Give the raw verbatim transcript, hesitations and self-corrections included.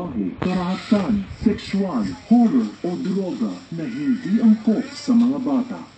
salbahe, karahatan, sexual, horror o droga na hindi angkop sa mga bata.